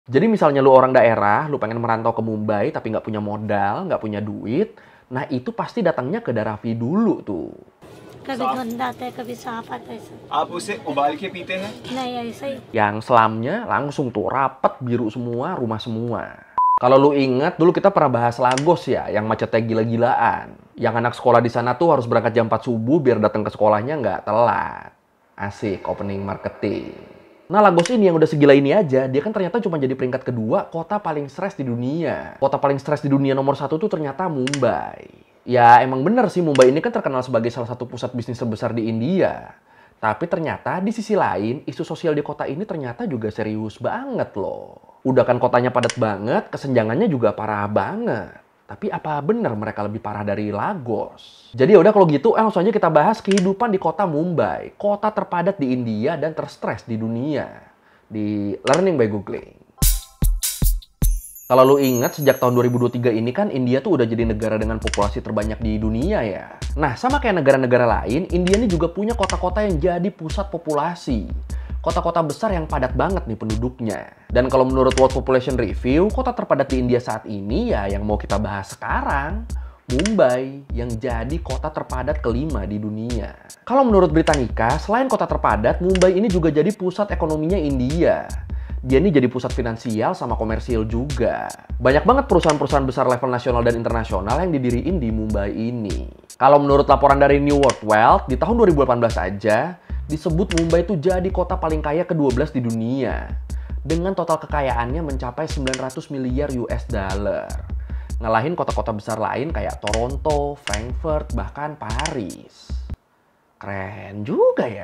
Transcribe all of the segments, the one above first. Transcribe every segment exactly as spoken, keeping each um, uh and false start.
Jadi misalnya lu orang daerah, lu pengen merantau ke Mumbai tapi nggak punya modal, nggak punya duit, nah itu pasti datangnya ke Dharavi dulu tuh. कभी धुंध आता है कभी साफ आता है सर आप उसे उबाल के पीते हैं? नहीं ऐसे ही Yang selamnya langsung tuh rapet, biru semua, rumah semua. Kalau lu ingat, dulu kita pernah bahas Lagos ya, yang macetnya gila-gilaan. Yang anak sekolah di sana tuh harus berangkat jam empat subuh biar datang ke sekolahnya nggak telat. Asik, opening marketing. Nah, Lagos ini yang udah segila ini aja, dia kan ternyata cuma jadi peringkat kedua kota paling stres di dunia. Kota paling stres di dunia nomor satu tuh ternyata Mumbai. Ya, emang bener sih Mumbai ini kan terkenal sebagai salah satu pusat bisnis terbesar di India. Tapi ternyata di sisi lain, isu sosial di kota ini ternyata juga serius banget loh. Udah kan kotanya padat banget, kesenjangannya juga parah banget. Tapi apa bener mereka lebih parah dari Lagos? Jadi udah kalau gitu, eh, langsung aja kita bahas kehidupan di kota Mumbai. Kota terpadat di India dan terstres di dunia. Di Learning by Googling. Kalau lu ingat, sejak tahun dua ribu dua puluh tiga ini kan India tuh udah jadi negara dengan populasi terbanyak di dunia ya. Nah, sama kayak negara-negara lain, India ini juga punya kota-kota yang jadi pusat populasi. Kota-kota besar yang padat banget nih penduduknya. Dan kalau menurut World Population Review, kota terpadat di India saat ini ya yang mau kita bahas sekarang, Mumbai, yang jadi kota terpadat kelima di dunia. Kalau menurut Britannica, selain kota terpadat, Mumbai ini juga jadi pusat ekonominya India. Dia ini jadi pusat finansial sama komersil juga. Banyak banget perusahaan-perusahaan besar level nasional dan internasional yang didiriin di Mumbai ini. Kalau menurut laporan dari New World Wealth, di tahun dua ribu delapan belas aja, disebut Mumbai itu jadi kota paling kaya kedua belas di dunia. Dengan total kekayaannya mencapai sembilan ratus miliar U S dollar. Ngalahin kota-kota besar lain kayak Toronto, Frankfurt, bahkan Paris. Keren juga ya.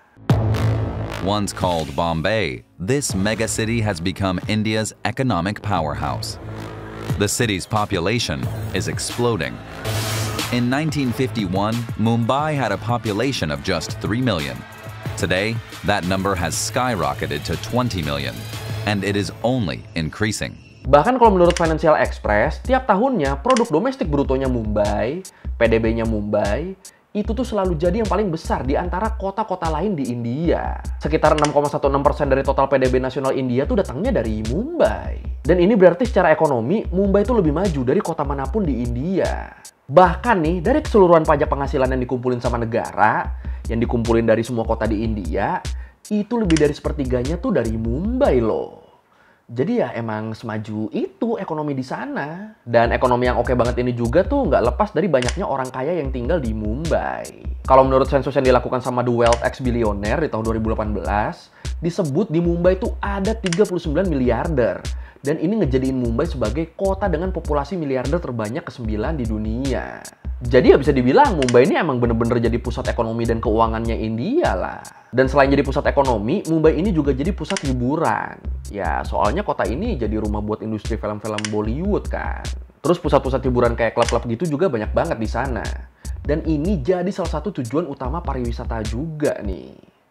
Once called Bombay, this megacity has become India's economic powerhouse. The city's population is exploding. In nineteen fifty-one, Mumbai had a population of just three million. Today, that number has skyrocketed to twenty million, and it is only increasing. Bahkan kalau menurut Financial Express, tiap tahunnya produk domestik brutonya Mumbai, P D B-nya Mumbai, itu tuh selalu jadi yang paling besar di antara kota-kota lain di India. Sekitar enam koma enam satu persen dari total P D B nasional India tuh datangnya dari Mumbai. Dan ini berarti secara ekonomi, Mumbai tuh lebih maju dari kota manapun di India. Bahkan nih, dari keseluruhan pajak penghasilan yang dikumpulin sama negara, yang dikumpulin dari semua kota di India, itu lebih dari sepertiganya tuh dari Mumbai loh. Jadi ya emang semaju itu ekonomi di sana. Dan ekonomi yang oke banget ini juga tuh nggak lepas dari banyaknya orang kaya yang tinggal di Mumbai. Kalau menurut sensus yang dilakukan sama The Wealth X Billionaire di tahun dua ribu delapan belas, disebut di Mumbai tuh ada tiga puluh sembilan miliarder. Dan ini ngejadiin Mumbai sebagai kota dengan populasi miliarder terbanyak kesembilan di dunia. Jadi ya bisa dibilang Mumbai ini emang bener-bener jadi pusat ekonomi dan keuangannya India lah. Dan selain jadi pusat ekonomi, Mumbai ini juga jadi pusat hiburan. Ya soalnya kota ini jadi rumah buat industri film-film Bollywood kan. Terus pusat-pusat hiburan kayak klub-klub gitu juga banyak banget di sana. Dan ini jadi salah satu tujuan utama pariwisata juga nih.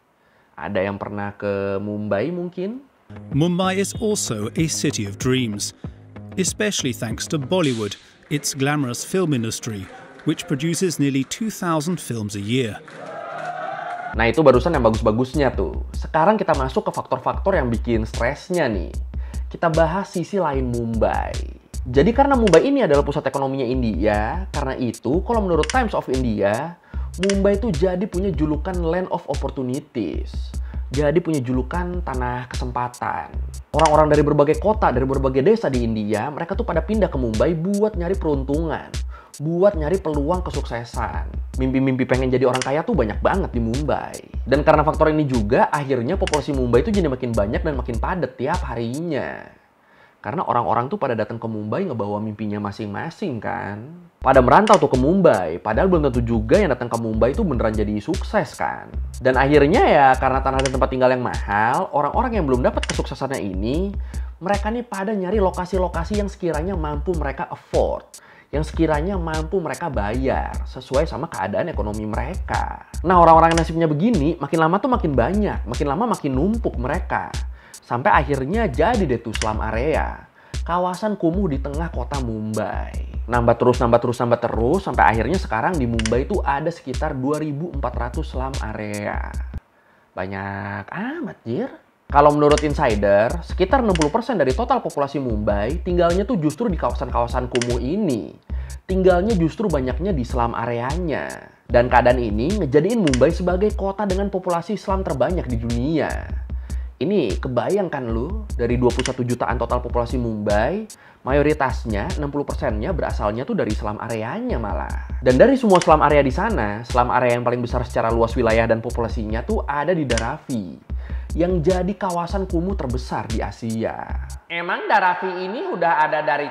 Ada yang pernah ke Mumbai mungkin? Mumbai is also a city of dreams, especially thanks to Bollywood, its glamorous film industry, which produces nearly two thousand films a year. Nah itu barusan yang bagus-bagusnya tuh. Sekarang kita masuk ke faktor-faktor yang bikin stresnya nih. Kita bahas sisi lain Mumbai. Jadi karena Mumbai ini adalah pusat ekonominya India, karena itu kalau menurut Times of India, Mumbai tuh jadi punya julukan Land of Opportunities. Jadi punya julukan tanah kesempatan. Orang-orang dari berbagai kota, dari berbagai desa di India, mereka tuh pada pindah ke Mumbai buat nyari peruntungan. Buat nyari peluang kesuksesan. Mimpi-mimpi pengen jadi orang kaya tuh banyak banget di Mumbai. Dan karena faktor ini juga, akhirnya populasi Mumbai tuh jadi makin banyak dan makin padat tiap harinya. Karena orang-orang tuh pada datang ke Mumbai ngebawa mimpinya masing-masing kan. Pada merantau tuh ke Mumbai, padahal belum tentu juga yang datang ke Mumbai tuh beneran jadi sukses kan. Dan akhirnya ya karena tanah dan tempat tinggal yang mahal, orang-orang yang belum dapat kesuksesannya ini, mereka nih pada nyari lokasi-lokasi yang sekiranya mampu mereka afford. Yang sekiranya mampu mereka bayar sesuai sama keadaan ekonomi mereka. Nah orang-orang yang nasibnya begini, makin lama tuh makin banyak, makin lama makin numpuk mereka. Sampai akhirnya jadi deh tuh slum area. Kawasan kumuh di tengah kota Mumbai. Nambah terus, nambah terus, nambah terus. Sampai akhirnya sekarang di Mumbai tuh ada sekitar dua ribu empat ratus slum area. Banyak amat, Jir. Kalau menurut insider, sekitar enam puluh persen dari total populasi Mumbai tinggalnya tuh justru di kawasan-kawasan kumuh ini. Tinggalnya justru banyaknya di slum areanya. Dan keadaan ini ngejadiin Mumbai sebagai kota dengan populasi slum terbanyak di dunia. Ini kebayangkan lu, dari dua puluh satu jutaan total populasi Mumbai, mayoritasnya enam puluh persennya berasalnya tuh dari slum areanya malah. Dan dari semua slum area di sana, slum area yang paling besar secara luas wilayah dan populasinya tuh ada di Dharavi, yang jadi kawasan kumuh terbesar di Asia. Emang Dharavi ini udah ada dari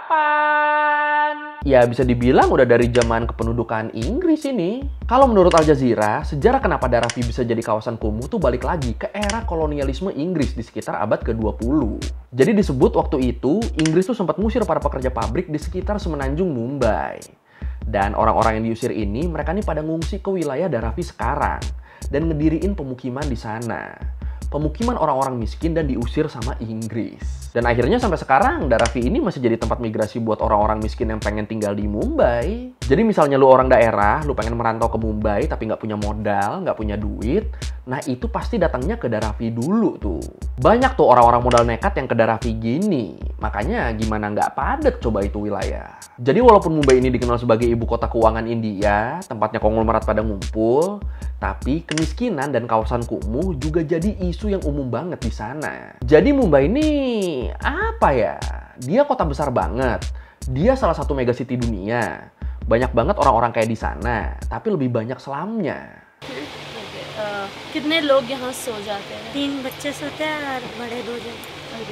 kapan? Ya bisa dibilang udah dari zaman kependudukan Inggris ini. Kalau menurut Al Jazeera, sejarah kenapa Dharavi bisa jadi kawasan kumuh tuh balik lagi ke era kolonialisme Inggris di sekitar abad ke dua puluh. Jadi disebut waktu itu, Inggris tuh sempat ngusir para pekerja pabrik di sekitar semenanjung Mumbai. Dan orang-orang yang diusir ini, mereka nih pada ngungsi ke wilayah Dharavi sekarang dan ngediriin pemukiman di sana. Pemukiman orang-orang miskin dan diusir sama Inggris. Dan akhirnya sampai sekarang Dharavi ini masih jadi tempat migrasi buat orang-orang miskin yang pengen tinggal di Mumbai. Jadi misalnya lu orang daerah, lu pengen merantau ke Mumbai tapi nggak punya modal, nggak punya duit, nah itu pasti datangnya ke Dharavi dulu tuh. Banyak tuh orang-orang modal nekat yang ke Dharavi gini. Makanya gimana nggak padat coba itu wilayah. Jadi walaupun Mumbai ini dikenal sebagai ibu kota keuangan India, tempatnya konglomerat pada ngumpul, tapi kemiskinan dan kawasan kumuh juga jadi isu yang umum banget di sana. Jadi Mumbai ini apa ya? Dia kota besar banget. Dia salah satu megacity dunia. Banyak banget orang-orang kayak di sana, tapi lebih banyak slumnya. uh, कितने लोग यहाँ सो जाते हैं? तीन बच्चे सोते हैं और बड़े दो जन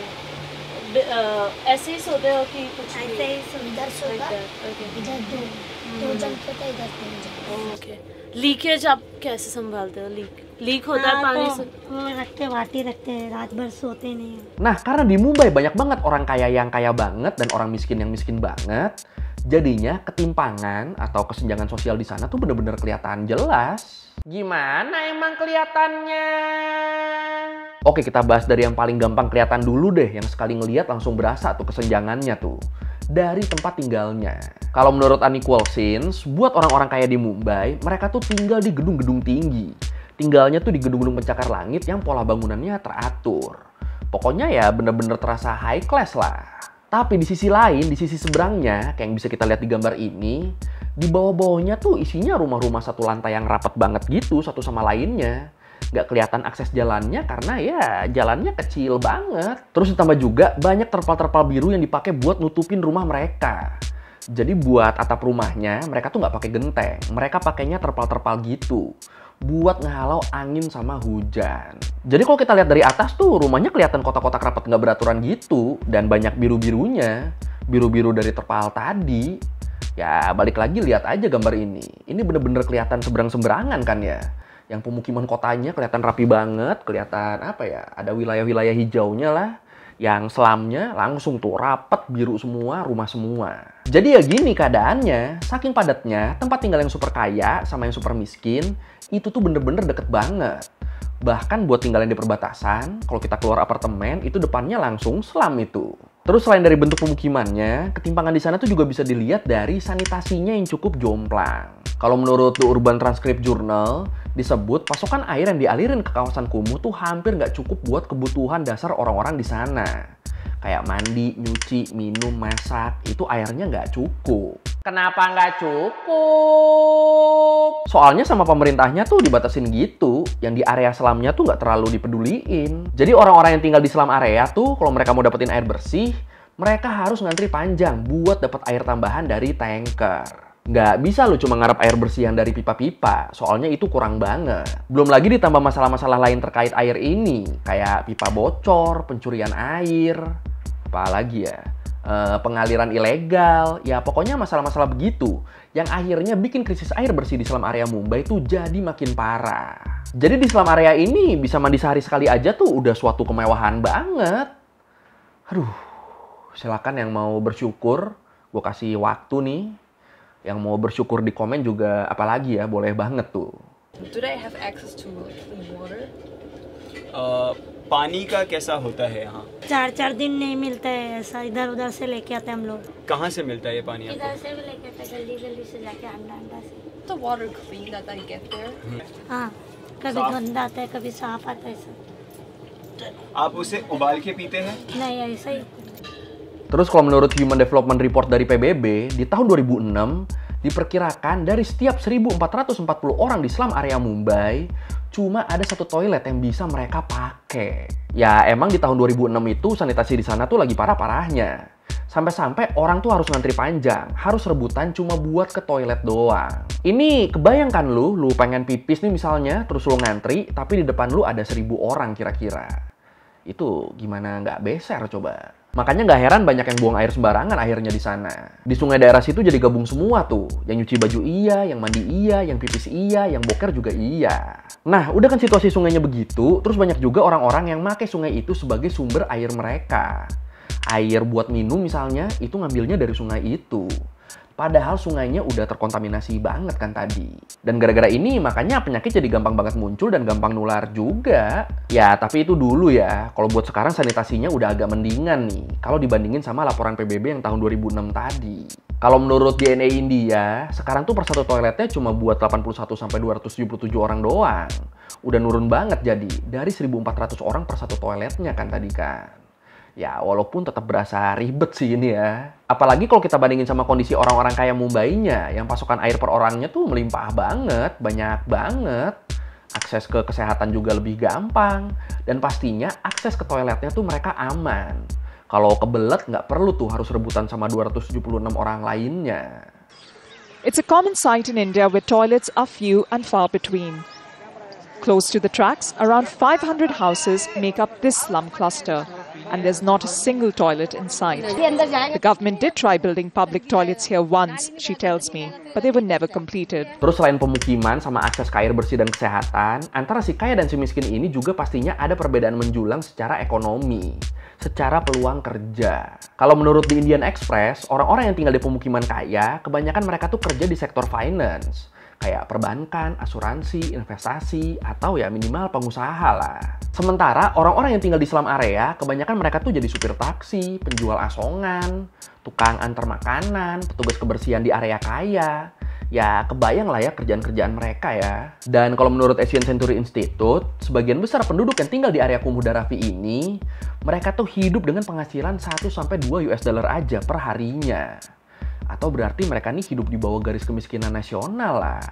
बे- uh, ऐसे ही सोते हो कि कुछ भी? ऐसे ही सुंदर Like सोता that, okay. इधर दो दो जन सोते हैं, इधर तीन जन ओके। लीकेज आप कैसे संभालते हो? लीक लीक होता है हाँ, पानी तो से? वो रखते वाटी रखते हैं, रात भर सोते नहीं हैं। Nah, karena di Mumbai banyak banget orang kaya yang kaya banget dan orang miskin yang miskin banget, jadinya ketimpangan atau kesenjangan sosial di sana tuh bener-bener kelihatan jelas. Gimana emang kelihatannya? Oke, kita bahas dari yang paling gampang kelihatan dulu deh, yang sekali ngelihat langsung berasa tuh kesenjangannya tuh. Dari tempat tinggalnya. Kalau menurut Unequal Scenes, buat orang-orang kaya di Mumbai, mereka tuh tinggal di gedung-gedung tinggi. Tinggalnya tuh di gedung-gedung pencakar langit yang pola bangunannya teratur. Pokoknya ya bener-bener terasa high class lah. Tapi di sisi lain, di sisi seberangnya, kayak yang bisa kita lihat di gambar ini, di bawah-bawahnya tuh isinya rumah-rumah satu lantai yang rapat banget gitu satu sama lainnya. Nggak kelihatan akses jalannya karena ya jalannya kecil banget. Terus ditambah juga banyak terpal-terpal biru yang dipakai buat nutupin rumah mereka. Jadi buat atap rumahnya mereka tuh nggak pakai genteng, mereka pakainya terpal-terpal gitu buat ngehalau angin sama hujan. Jadi kalau kita lihat dari atas tuh rumahnya kelihatan kotak-kotak rapat nggak beraturan gitu dan banyak biru-birunya, biru-biru dari terpal tadi. Ya balik lagi lihat aja gambar ini, ini bener-bener kelihatan seberang-seberangan kan ya. Yang pemukiman kotanya kelihatan rapi banget, kelihatan apa ya, ada wilayah-wilayah hijaunya lah. Yang slumnya langsung tuh rapet, biru semua, rumah semua. Jadi ya gini keadaannya, saking padatnya, tempat tinggal yang super kaya sama yang super miskin, itu tuh bener-bener deket banget. Bahkan buat tinggal yang di perbatasan, kalau kita keluar apartemen, itu depannya langsung slum itu. Terus selain dari bentuk pemukimannya, ketimpangan di sana tuh juga bisa dilihat dari sanitasinya yang cukup jomplang. Kalau menurut The Urban Transcript Journal, disebut pasokan air yang dialirin ke kawasan kumuh tuh hampir nggak cukup buat kebutuhan dasar orang-orang di sana. Kayak mandi, nyuci, minum, masak, itu airnya nggak cukup. Kenapa nggak cukup? Soalnya sama pemerintahnya tuh dibatasin gitu, yang di area slumnya tuh nggak terlalu dipeduliin. Jadi orang-orang yang tinggal di slum area tuh, kalau mereka mau dapetin air bersih, mereka harus ngantri panjang buat dapet air tambahan dari tanker. Nggak bisa lo cuma ngarep air bersih yang dari pipa-pipa, soalnya itu kurang banget. Belum lagi ditambah masalah-masalah lain terkait air ini, kayak pipa bocor, pencurian air, apalagi ya, e, pengaliran ilegal, ya pokoknya masalah-masalah begitu, yang akhirnya bikin krisis air bersih di slum area Mumbai tuh jadi makin parah. Jadi di slum area ini bisa mandi sehari sekali aja tuh udah suatu kemewahan banget. Aduh, silakan yang mau bersyukur, gue kasih waktu nih. Yang mau bersyukur di komen juga apalagi ya, boleh banget tuh. Do they have access to clean water? अ, पानी का कैसा होता है यहाँ? चार चार दिन नहीं मिलता है, ऐसा इधर उधर से लेके आते हैं हम लोग। कहाँ से मिलता है ये पानी आपको? इधर से भी लेके आते हैं, गली गली से जाके अंडा अंडा से। The water clean that I get there? हाँ, कभी साफ? गंदा आता है, कभी साफ आता है सब। आप उसे उबाल के पीते हैं? नहीं ऐसा ही। Terus kalau menurut Human Development Report dari P B B, di tahun dua ribu enam, diperkirakan dari setiap seribu empat ratus empat puluh orang di slum area Mumbai, cuma ada satu toilet yang bisa mereka pakai. Ya emang di tahun dua ribu enam itu sanitasi di sana tuh lagi parah-parahnya. Sampai-sampai orang tuh harus ngantri panjang, harus rebutan cuma buat ke toilet doang. Ini kebayangkan lu, lu pengen pipis nih misalnya, terus lu ngantri, tapi di depan lu ada seribu orang kira-kira. Itu gimana nggak beser coba? Makanya nggak heran banyak yang buang air sembarangan akhirnya di sana. Di sungai daerah situ jadi gabung semua tuh. Yang nyuci baju iya, yang mandi iya, yang pipis iya, yang boker juga iya. Nah, udah kan situasi sungainya begitu, terus banyak juga orang-orang yang pakai sungai itu sebagai sumber air mereka. Air buat minum misalnya, itu ngambilnya dari sungai itu. Padahal sungainya udah terkontaminasi banget kan tadi. Dan gara-gara ini makanya penyakit jadi gampang banget muncul dan gampang nular juga. Ya tapi itu dulu ya. Kalau buat sekarang sanitasinya udah agak mendingan nih. Kalau dibandingin sama laporan P B B yang tahun dua ribu enam tadi. Kalau menurut D N A India, sekarang tuh per satu toiletnya cuma buat delapan puluh satu sampai dua ratus tujuh puluh tujuh orang doang. Udah nurun banget jadi. Dari seribu empat ratus orang per satu toiletnya kan tadi kan. Ya, walaupun tetap berasa ribet sih ini ya. Apalagi kalau kita bandingin sama kondisi orang-orang kaya Mumbainya, yang pasokan air per orangnya tuh melimpah banget, banyak banget. Akses ke kesehatan juga lebih gampang. Dan pastinya akses ke toiletnya tuh mereka aman. Kalau kebelet nggak perlu tuh harus rebutan sama dua ratus tujuh puluh enam orang lainnya. It's a common sight in India where toilets are few and far between. Close to the tracks, around five hundred houses make up this slum cluster. And there's not a single toilet in sight. The government did try building public toilets here once, she tells me, but they were never completed. Terus selain pemukiman sama akses ke air bersih dan kesehatan, antara si kaya dan si miskin ini juga pastinya ada perbedaan menjulang secara ekonomi, secara peluang kerja. Kalau menurut The Indian Express, orang-orang yang tinggal di pemukiman kaya, kebanyakan mereka tuh kerja di sektor finance. Kayak perbankan, asuransi, investasi, atau ya minimal pengusaha lah. Sementara orang-orang yang tinggal di slum area, kebanyakan mereka tuh jadi supir taksi, penjual asongan, tukang antar makanan, petugas kebersihan di area kaya. Ya kebayang lah ya kerjaan-kerjaan mereka ya. Dan kalau menurut Asian Century Institute, sebagian besar penduduk yang tinggal di area Kumuh Dharavi ini, mereka tuh hidup dengan penghasilan satu sampai dua U S dollar aja per harinya. Atau berarti mereka nih hidup di bawah garis kemiskinan nasional lah.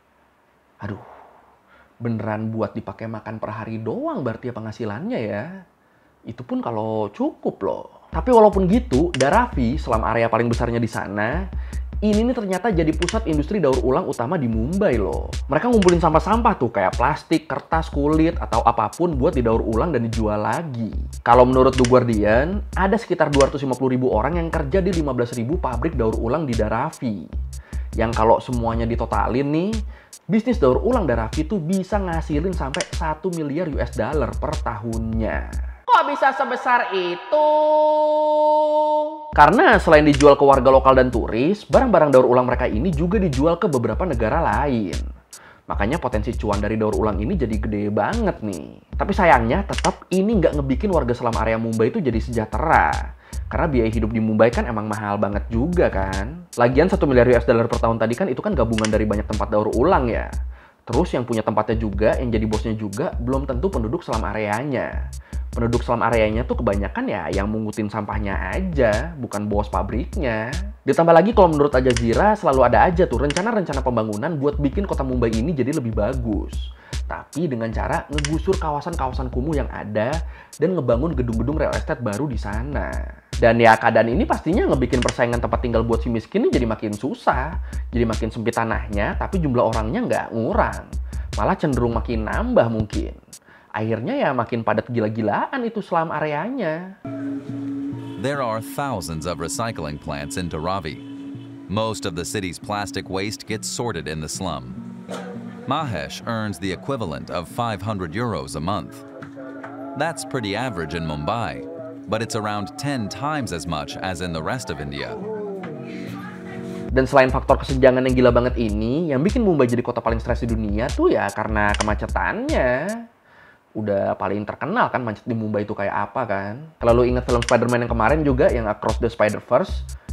Aduh, beneran buat dipakai makan per hari doang berarti ya penghasilannya ya. Itu pun kalau cukup loh. Tapi walaupun gitu, Dharavi, slum area paling besarnya di sana, ini nih ternyata jadi pusat industri daur ulang utama di Mumbai loh. Mereka ngumpulin sampah-sampah tuh kayak plastik, kertas, kulit, atau apapun buat didaur ulang dan dijual lagi. Kalau menurut The Guardian, ada sekitar dua ratus lima puluh ribu orang yang kerja di lima belas ribu pabrik daur ulang di Dharavi. Yang kalau semuanya ditotalin nih, bisnis daur ulang Dharavi tuh bisa ngasilin sampai satu miliar U S dollar per tahunnya. Kok bisa sebesar itu? Karena selain dijual ke warga lokal dan turis, barang-barang daur ulang mereka ini juga dijual ke beberapa negara lain. Makanya potensi cuan dari daur ulang ini jadi gede banget nih. Tapi sayangnya tetap ini nggak ngebikin warga slum area Mumbai itu jadi sejahtera. Karena biaya hidup di Mumbai kan emang mahal banget juga kan. Lagian satu miliar U S dollar per tahun tadi kan itu kan gabungan dari banyak tempat daur ulang ya. Terus yang punya tempatnya juga, yang jadi bosnya juga, belum tentu penduduk slum areanya. Penduduk slum areanya tuh kebanyakan ya yang mungutin sampahnya aja, bukan bos pabriknya. Ditambah lagi kalau menurut Al Jazeera selalu ada aja tuh rencana-rencana pembangunan buat bikin kota Mumbai ini jadi lebih bagus. Tapi dengan cara ngegusur kawasan-kawasan kumuh yang ada dan ngebangun gedung-gedung real estate baru di sana. Dan ya keadaan ini pastinya ngebikin persaingan tempat tinggal buat si miskin ini jadi makin susah. Jadi makin sempit tanahnya, tapi jumlah orangnya nggak ngurang. Malah cenderung makin nambah mungkin. Akhirnya ya makin padat gila-gilaan itu slum areanya. There are thousands of recycling plants in Dharavi. Most of the city's plastic waste gets sorted in the slum. Mahesh earns the equivalent of five hundred euros a month. That's pretty average in Mumbai, but it's around ten times as much as in the rest of India. Dan selain faktor kesenjangan yang gila banget ini, yang bikin Mumbai jadi kota paling stres di dunia tuh ya karena kemacetannya. Udah paling terkenal kan macet di Mumbai itu kayak apa kan. Kalau lu inget film Spider-Man yang kemarin juga, yang Across the Spider-Verse,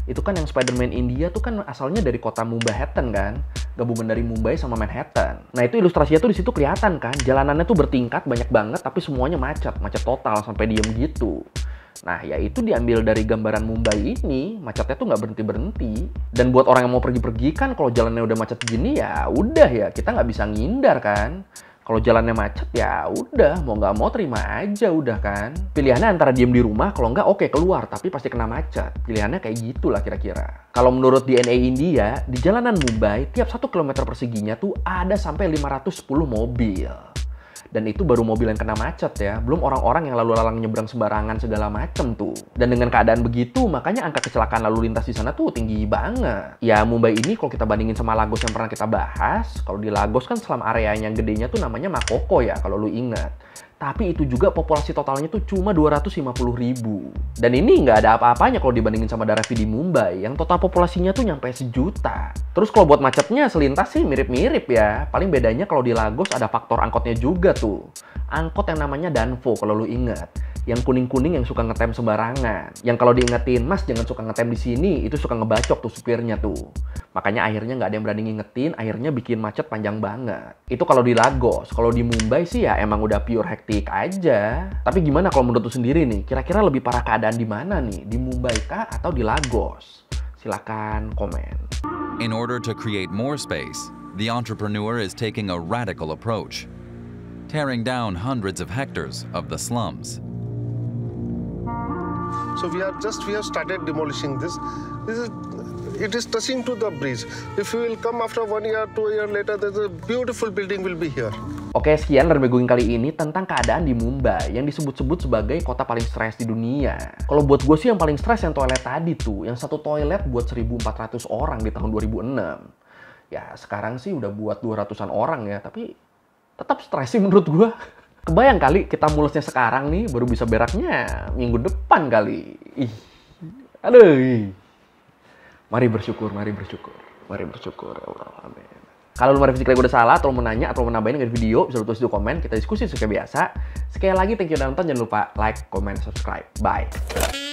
Itu kan yang Spider-Man India tuh kan asalnya dari kota Mumbai kan, gabungan dari Mumbai sama Manhattan. Nah itu ilustrasinya tuh di situ kelihatan kan, jalanannya tuh bertingkat banyak banget, tapi semuanya macet, macet total sampai diem gitu. Nah, ya itu diambil dari gambaran Mumbai ini, macetnya tuh nggak berhenti-berhenti. Dan buat orang yang mau pergi-pergi kan, kalau jalannya udah macet gini ya udah ya, kita nggak bisa ngindar kan. Kalau jalannya macet ya udah, mau nggak mau terima aja udah kan. Pilihannya antara diem di rumah, kalau nggak oke keluar, tapi pasti kena macet. Pilihannya kayak gitulah kira-kira. Kalau menurut D N A India, di jalanan Mumbai, tiap satu kilometer perseginya tuh ada sampai lima ratus sepuluh mobil. Dan itu baru mobil yang kena macet ya, belum orang-orang yang lalu lalang nyebrang sembarangan segala macem tuh. Dan dengan keadaan begitu, makanya angka kecelakaan lalu lintas di sana tuh tinggi banget. Ya Mumbai ini kalau kita bandingin sama Lagos yang pernah kita bahas, kalau di Lagos kan selam areanya yang gedenya tuh namanya Makoko ya, kalau lu ingat. Tapi itu juga populasi totalnya tuh cuma dua ratus lima puluh ribu. Dan ini nggak ada apa-apanya kalau dibandingin sama Dharavi di Mumbai, yang total populasinya tuh nyampe sejuta. Terus kalau buat macetnya selintas sih mirip-mirip ya. Paling bedanya kalau di Lagos ada faktor angkotnya juga tuh. Angkot yang namanya Danfo kalau lu ingat. Yang kuning-kuning yang suka ngetem sembarangan. Yang kalau diingetin, mas jangan suka ngetem di sini, itu suka ngebacok tuh supirnya tuh. Makanya akhirnya nggak ada yang berani ngingetin, akhirnya bikin macet panjang banget. Itu kalau di Lagos. Kalau di Mumbai sih ya emang udah pure hektik aja. Tapi gimana kalau menurut lu sendiri nih? Kira-kira lebih parah keadaan di mana nih? Di Mumbai kah atau di Lagos? Silakan komen. In order to create more space, the entrepreneur is taking a radical approach, tearing down hundreds of hectares of the slums. So we are just, we have started demolishing this. This is, it is touching to the bridge. If you will come after one year, two years later, there's a beautiful building will be here. Oke, sekian dari Megawing kali ini tentang keadaan di Mumbai yang disebut-sebut sebagai kota paling stres di dunia. Kalau buat gue sih yang paling stres yang toilet tadi tuh, yang satu toilet buat seribu empat ratus orang di tahun dua ribu enam. Ya, sekarang sih udah buat dua ratusan orang ya, tapi tetap stres sih menurut gue. Kebayang kali kita mulusnya sekarang nih, baru bisa beraknya minggu depan kali. Ih, aduh. Mari bersyukur, mari bersyukur. Mari bersyukur, ya Allah, amin. Kalau lu merevisi kali gue udah salah, atau mau nanya, atau mau nambahin dengan video, bisa lu tulis di komen, kita diskusi seperti biasa. Sekali lagi, thank you udah nonton, jangan lupa like, comment, subscribe. Bye.